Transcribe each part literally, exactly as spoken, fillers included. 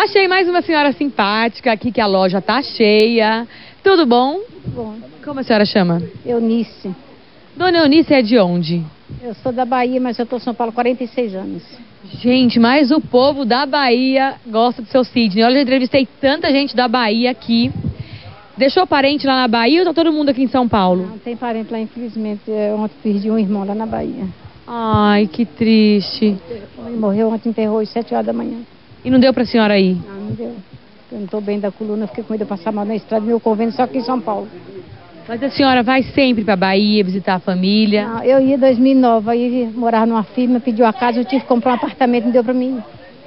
Achei mais uma senhora simpática aqui, que a loja tá cheia. Tudo bom? Bom. Como a senhora chama? Eunice. Dona Eunice é de onde? Eu sou da Bahia, mas eu estou em São Paulo há quarenta e seis anos. Gente, mas o povo da Bahia gosta do seu Sidney. Olha, eu já entrevistei tanta gente da Bahia aqui. Deixou parente lá na Bahia ou tá todo mundo aqui em São Paulo? Não tem parente lá, infelizmente. Eu ontem perdi um irmão lá na Bahia. Ai, que triste. Ele morreu ontem, enterrou às sete horas da manhã. E não deu pra senhora ir? Não, não deu. Eu não estou bem da coluna, fiquei com medo de passar mal na estrada. Meu convênio só aqui em São Paulo. Mas a senhora vai sempre pra Bahia visitar a família? Não, eu ia em dois mil e nove, aí morava numa firma, pediu a casa, eu tive que comprar um apartamento, não deu pra mim.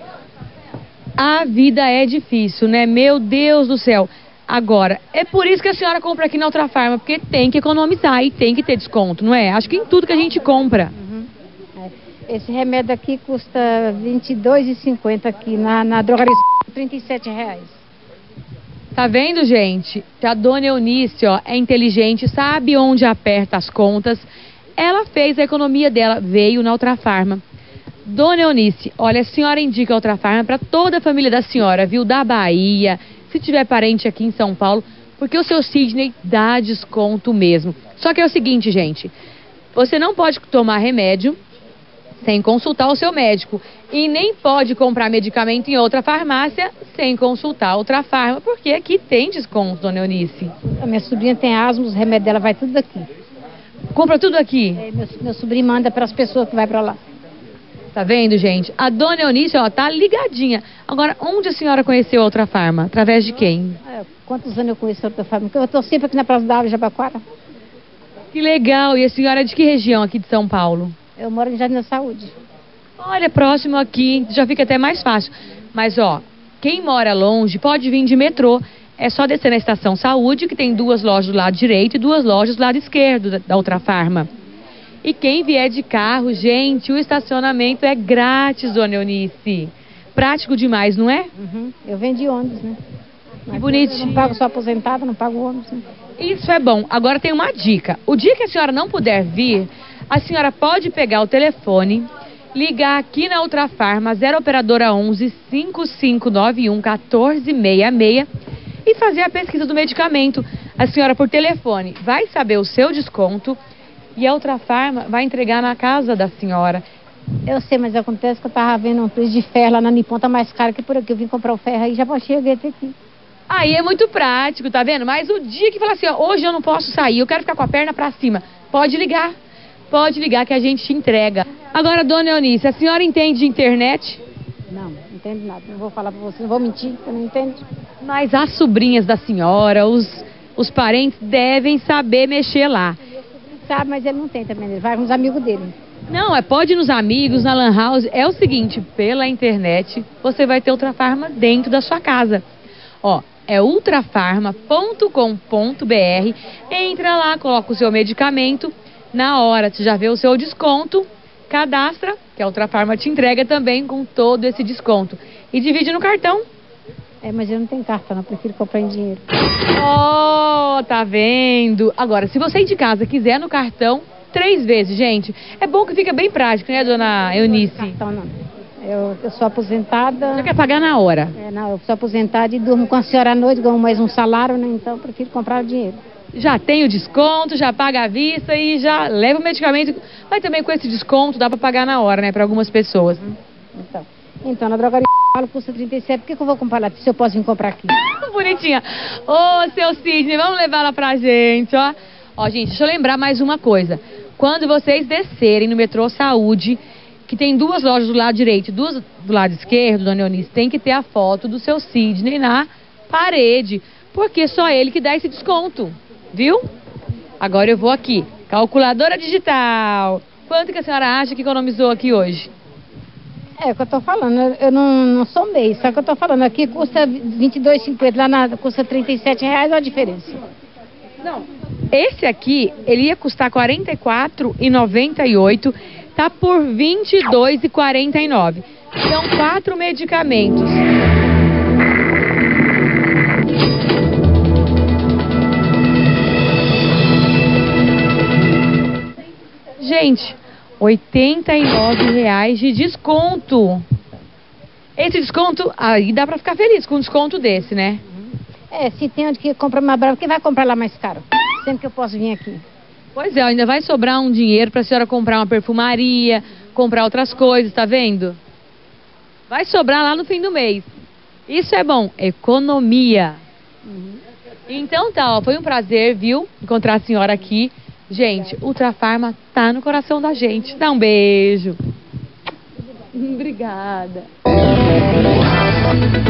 A vida é difícil, né? Meu Deus do céu. Agora, é por isso que a senhora compra aqui na Ultrafarma, porque tem que economizar e tem que ter desconto, não é? Acho que em tudo que a gente compra. Uhum. É. Esse remédio aqui custa vinte e dois reais e cinquenta centavos aqui, na, na drogaria trinta e sete reais. Tá vendo, gente? Que a dona Eunice, ó, é inteligente, sabe onde aperta as contas. Ela fez a economia dela, veio na Ultrafarma. Dona Eunice, olha, a senhora indica a Ultrafarma para toda a família da senhora, viu? Da Bahia, se tiver parente aqui em São Paulo, porque o seu Sidney dá desconto mesmo. Só que é o seguinte, gente, você não pode tomar remédio sem consultar o seu médico e nem pode comprar medicamento em outra farmácia sem consultar outra farma, porque aqui tem desconto, dona Eunice. A minha sobrinha tem asma, os remédios dela vai tudo daqui. Compra tudo aqui? É, meu, meu sobrinho manda para as pessoas que vai para lá. Tá vendo, gente? A dona Eunice, ó, tá ligadinha. Agora, onde a senhora conheceu a Ultrafarma? Através de quem? É, quantos anos eu conheço a Ultrafarma? Porque eu estou sempre aqui na Praça da Árvore, Jabaquara. Que legal. E a senhora é de que região aqui de São Paulo? Eu moro em Jardim da Saúde. Olha, próximo aqui, já fica até mais fácil. Mas, ó, quem mora longe pode vir de metrô. É só descer na Estação Saúde, que tem duas lojas do lado direito e duas lojas do lado esquerdo da, da Ultrafarma. E quem vier de carro, gente, o estacionamento é grátis, dona Eunice. Prático demais, não é? Uhum. Eu venho de ônibus, né? Que bonitinho. Eu não pago só aposentada, não pago ônibus, né? Isso é bom. Agora tem uma dica. O dia que a senhora não puder vir, a senhora pode pegar o telefone, ligar aqui na Ultrafarma, zero operadora onze, cinco cinco nove um, um quatro seis seis e fazer a pesquisa do medicamento. A senhora por telefone vai saber o seu desconto e a Ultrafarma vai entregar na casa da senhora. Eu sei, mas acontece que eu tava vendo um preço de ferro lá na Nippon, tá mais caro que por aqui. Eu vim comprar o ferro aí, já cheguei até aqui. Aí é muito prático, tá vendo? Mas o dia que falar assim, ó, hoje eu não posso sair, eu quero ficar com a perna pra cima, pode ligar. Pode ligar que a gente te entrega. Agora, dona Eunice, a senhora entende de internet? Não, não entendo nada. Não vou falar pra você, não vou mentir, eu não entendo. Mas as sobrinhas da senhora, os, os parentes devem saber mexer lá. Sabe, mas ele não tem também, ele vai com os amigos dele. Não, é pode ir nos amigos, na lan house. É o seguinte, pela internet, você vai ter Ultrafarma dentro da sua casa. Ó, é ultrafarma ponto com ponto br. Entra lá, coloca o seu medicamento. Na hora, você já vê o seu desconto, cadastra, que a Ultrafarma te entrega também com todo esse desconto. E divide no cartão. É, mas eu não tenho cartão, eu prefiro comprar em dinheiro. Oh, tá vendo? Agora, se você ir de casa quiser no cartão, três vezes, gente. É bom que fica bem prático, né, dona Eunice? Não, cartão não. Eu, eu sou aposentada. Você quer pagar na hora? É, não, eu sou aposentada e durmo com a senhora à noite, ganho mais um salário, né? Então eu prefiro comprar o dinheiro. Já tem o desconto, já paga à vista e já leva o medicamento. Mas também com esse desconto dá pra pagar na hora, né, para algumas pessoas. Uhum. Então, então, na drogaria custa trinta e sete, por que, que eu vou comprar lá se eu posso vir comprar aqui? Bonitinha. Ô, seu Sidney, vamos levar lá pra gente, ó. Ó, gente, deixa eu lembrar mais uma coisa. Quando vocês descerem no metrô Saúde, que tem duas lojas do lado direito e duas do lado esquerdo, dona Eunice, tem que ter a foto do seu Sidney na parede, porque só ele que dá esse desconto. Viu? Agora eu vou aqui. Calculadora digital. Quanto que a senhora acha que economizou aqui hoje? É o que eu tô falando. Eu, eu não, não sou meio. Só que eu tô falando. Aqui custa vinte e dois reais e cinquenta centavos. Lá na, custa trinta e sete reais. Olha a diferença. Não. Esse aqui, ele ia custar quarenta e quatro reais e noventa e oito centavos. Tá por vinte e dois reais e quarenta e nove centavos. São quatro medicamentos. Gente, oitenta e nove reais de desconto. Esse desconto, aí dá pra ficar feliz com um desconto desse, né? É, se tem onde que compra mais barato, quem vai comprar lá mais caro? Sempre que eu posso vir aqui. Pois é, ainda vai sobrar um dinheiro pra senhora comprar uma perfumaria, comprar outras coisas, tá vendo? Vai sobrar lá no fim do mês. Isso é bom, economia. Uhum. Então tá, ó, foi um prazer, viu, encontrar a senhora aqui. Gente, Ultrafarma tá no coração da gente. Dá um beijo. Obrigada.